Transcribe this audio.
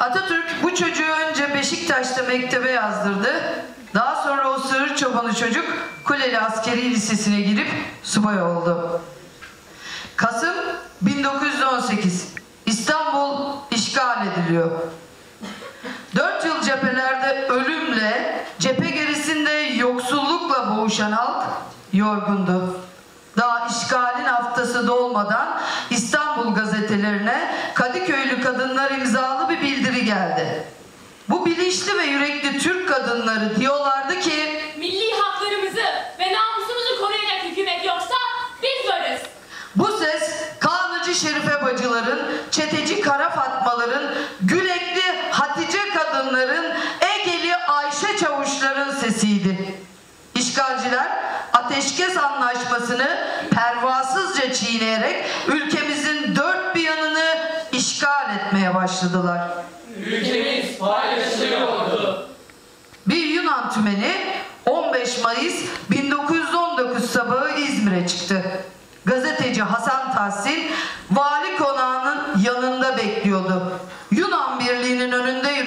Atatürk bu çocuğu önce Beşiktaş'ta mektebe yazdırdı. Daha sonra o sığır çobanı çocuk Kuleli Askeri Lisesi'ne girip subay oldu. Kasım 1918. İstanbul işgal ediliyor. 4 yıl cephelerde ölümle, cephe gerisinde yoksullukla boğuşan halk yorgundu. Daha işgalin haftası dolmadan İstanbul gazetelerine Kadıköylü kadınlar imzalı bir bildiri geldi. Bu bilinçli ve yürekli Türk kadınları diyorlardı ki milli haklarımızı ve namusumuzu koruyacak hükümet yoksa biz varız. Bu ses Kanlıcı Şerife bacıların, Çeteci Kara Fatmaların, Gülekli Hatice kadınların, Egeli Ayşe çavuşların sesiydi. İşgalciler ateşkes anlaşmasını pervasızca çiğneyerek ülkemizin dört bir yanını işgal etmeye başladılar. Ülkemiz paylaşılıyordu. Bir Yunan tümeni 15 Mayıs 1919 sabahı İzmir'e çıktı. Gazeteci Hasan Tahsin vali konağının yanında bekliyordu. Yunan birliğinin önünde